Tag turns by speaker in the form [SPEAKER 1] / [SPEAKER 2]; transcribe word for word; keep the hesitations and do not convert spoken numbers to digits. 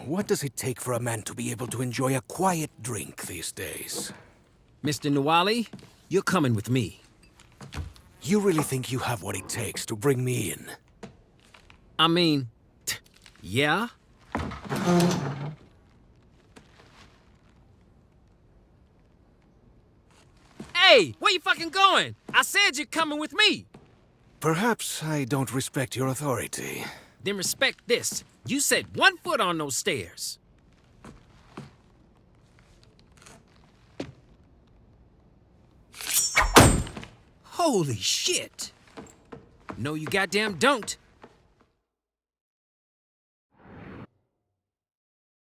[SPEAKER 1] what does it take for a man to be able to enjoy a quiet drink these days?
[SPEAKER 2] Mister Nuwali, you're coming with me.
[SPEAKER 1] You really think you have what it takes to bring me in?
[SPEAKER 2] I mean, t yeah? Hey, where you fucking going? I said you're coming with me.
[SPEAKER 1] Perhaps I don't respect your authority.
[SPEAKER 2] Then respect this. You set one foot on those stairs. Holy shit. No, you goddamn don't.